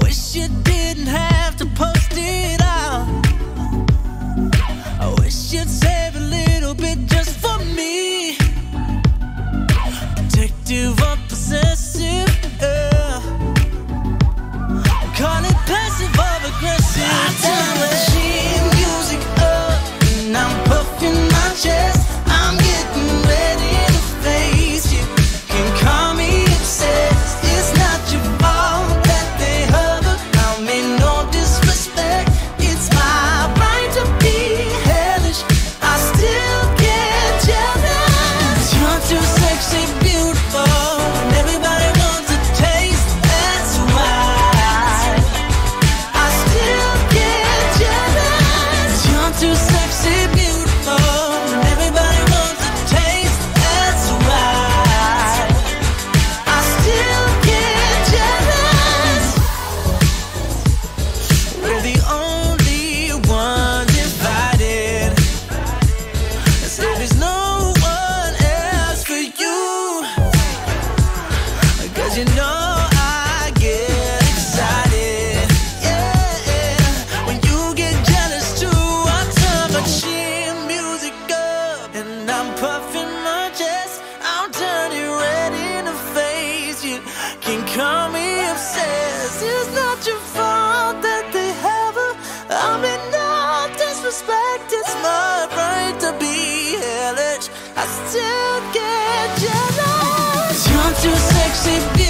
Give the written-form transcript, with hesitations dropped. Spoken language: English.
wish you didn't have to post it out. I wish you'd save a little bit just for me. Protective or possessive, yeah. Call it passive or aggressive. I turn the machine music up and I'm puffing my chest. I'm getting ready to face you. Can call me obsessed. It's not your fault that they hover. I mean no disrespect. It's my right to be hellish. I still get jealous. You're too sexy, beautiful, and everybody wants a taste. That's why I still get jealous. You're too sexy, beautiful, and everybody wants a taste. That's why I still get jealous. We're the only ones invited. So there's no one else for you. 'Cause you know I get excited, yeah. When you get jealous too, I turn my chin music up and I'm puffing my chest. I'm turning red in the face. You can call me obsessed. It's not your fault that they have her. I mean no disrespect. It's my right to be hellish. I still get jealous. You're too sexy, beautiful.